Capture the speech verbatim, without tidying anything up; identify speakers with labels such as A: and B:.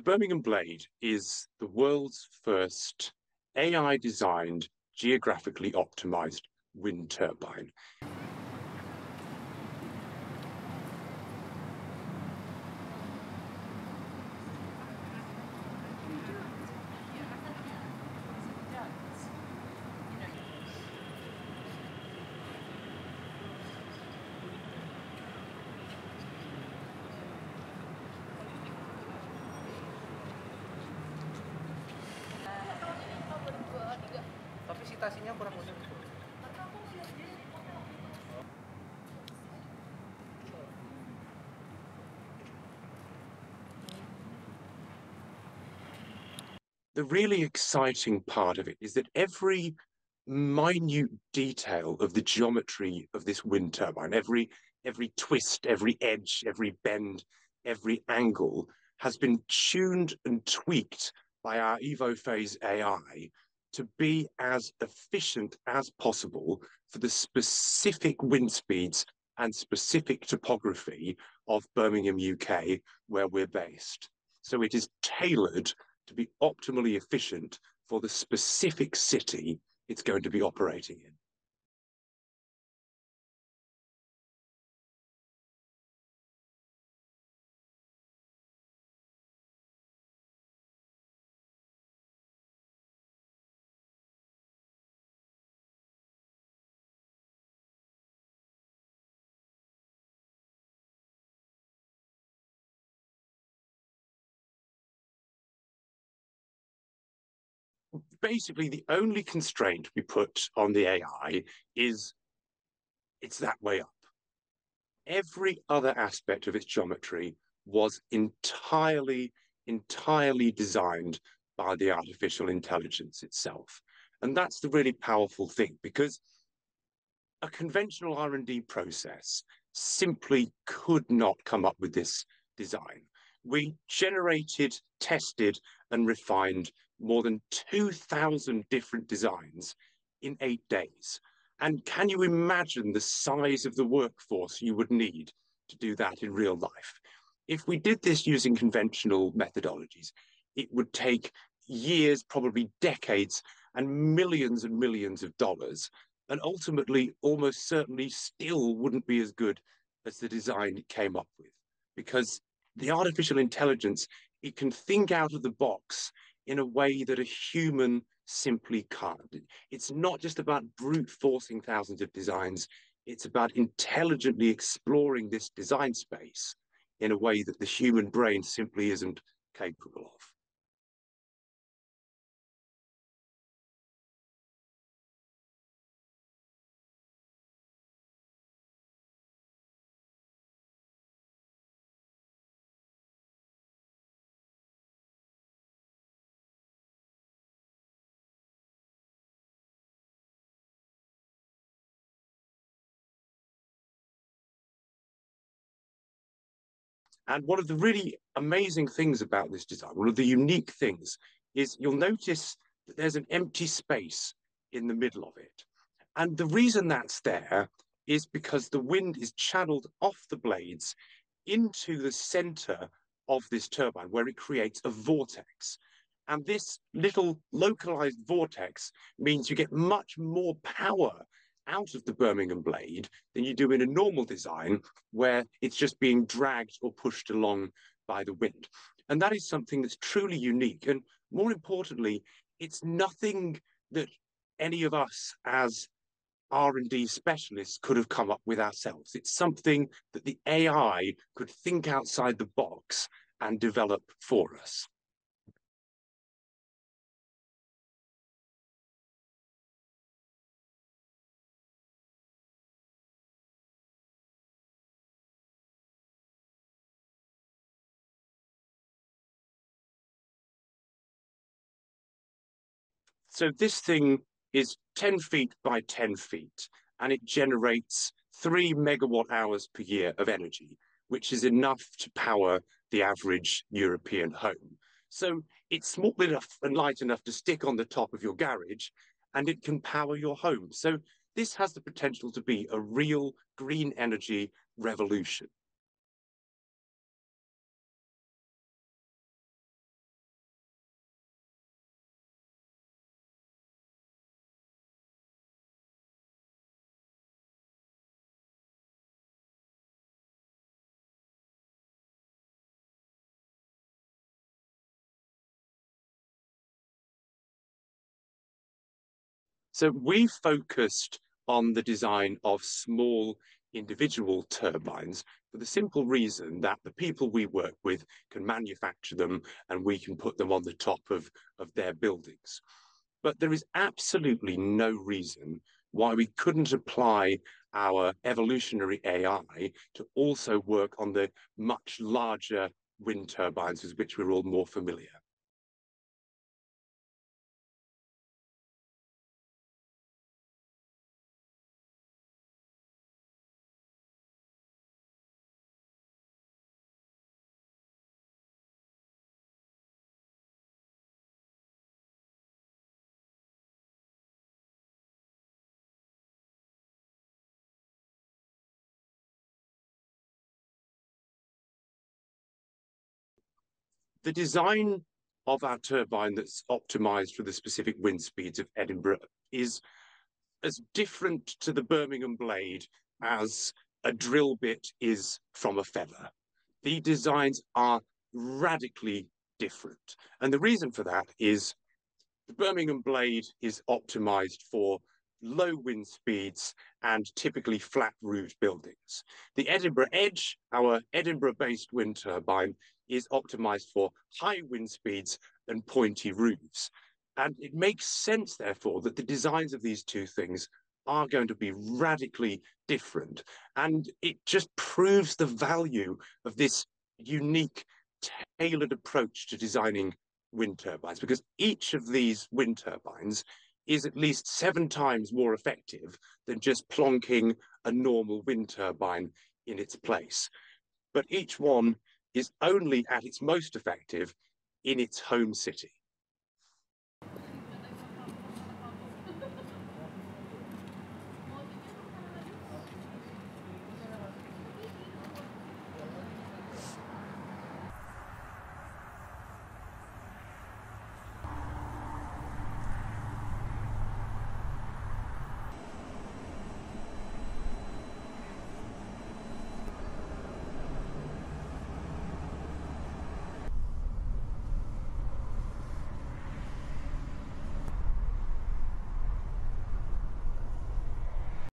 A: Birmingham Blade is the world's first A I-designed, geographically optimized wind turbine.
B: Tapi sitasinya kurang unik.
A: The really exciting part of it is that every minute detail of the geometry of this wind turbine, every every twist, every edge, every bend, every angle has been tuned and tweaked by our EvoPhase A I to be as efficient as possible for the specific wind speeds and specific topography of Birmingham, U K, where we're based. So it is tailored to be optimally efficient for the specific city it's going to be operating in. Basically, the only constraint we put on the A I is it's that way up. Every other aspect of its geometry was entirely, entirely designed by the artificial intelligence itself. And that's the really powerful thing, because a conventional R and D process simply could not come up with this design. We generated, tested, and refined more than two thousand different designs in eight days. And can you imagine the size of the workforce you would need to do that in real life? If we did this using conventional methodologies, it would take years, probably decades, and millions and millions of dollars, and ultimately almost certainly still wouldn't be as good as the design it came up with, because the artificial intelligence, it can think out of the box in a way that a human simply can't. It's not just about brute forcing thousands of designs, it's about intelligently exploring this design space in a way that the human brain simply isn't capable of. And one of the really amazing things about this design, one of the unique things, is you'll notice that there's an empty space in the middle of it. And the reason that's there is because the wind is channeled off the blades into the center of this turbine, where it creates a vortex. And this little localized vortex means you get much more power out of the Birmingham Blade than you do in a normal design, where it's just being dragged or pushed along by the wind. And that is something that's truly unique. And more importantly, it's nothing that any of us as R and D specialists could have come up with ourselves. It's something that the A I could think outside the box and develop for us. So this thing is ten feet by ten feet, and it generates three megawatt hours per year of energy, which is enough to power the average European home. So it's small enough and light enough to stick on the top of your garage, and it can power your home. So this has the potential to be a real green energy revolution. So we focused on the design of small individual turbines for the simple reason that the people we work with can manufacture them and we can put them on the top of, of their buildings. But there is absolutely no reason why we couldn't apply our evolutionary A I to also work on the much larger wind turbines with which we're all more familiar. The design of our turbine that's optimized for the specific wind speeds of Edinburgh is as different to the Birmingham blade as a drill bit is from a feather. The designs are radically different. And the reason for that is the Birmingham blade is optimized for low wind speeds and typically flat roofed buildings. The Edinburgh Edge, our Edinburgh-based wind turbine, is optimized for high wind speeds and pointy roofs. And it makes sense, therefore, that the designs of these two things are going to be radically different. And it just proves the value of this unique, tailored approach to designing wind turbines, because each of these wind turbines is at least seven times more effective than just plonking a normal wind turbine in its place. But each one is only at its most effective in its home city.